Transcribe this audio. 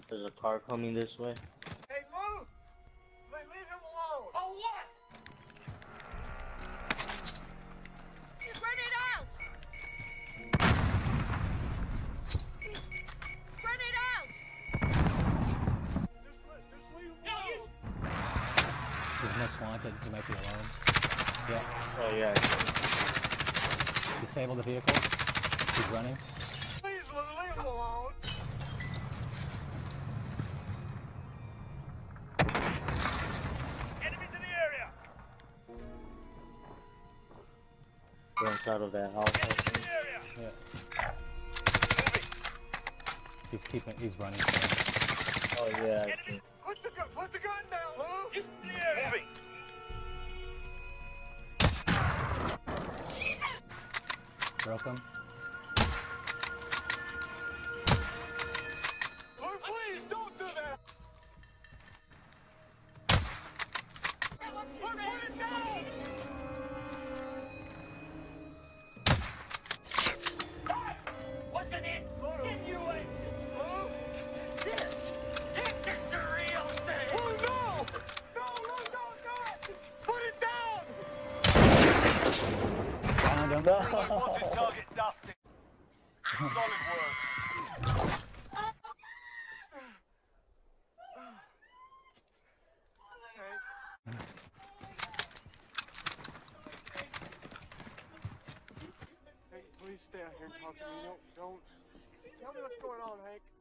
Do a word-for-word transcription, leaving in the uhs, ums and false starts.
There's a car coming this way. Hey, Lou! Leave him alone! Oh, what? Run it out! Run it out! Just, let, just leave him No, alone! you... There's no wanted. He might be alone. Yeah. Oh yeah. Disable the vehicle. He's running. Please, Lou, leave him alone! Enemies in the area! Runs out of that house. Enemies in the area! Yeah. He's keeping. He's running. Oh yeah. I Enemy... see. Put the gun, put the gun down, Lou! He's in the area! Moving! Broke him. Lou, please, don't do that! Lou, put it down! That was an insinuation! Lou? This, this is the real thing! Lou, no! No, Lou, don't do it! Put it down! Found him. Wanted target dusting. Solid work. Hey, please stay out here and talk to me. Don't, don't. Tell me what's going on, Hank.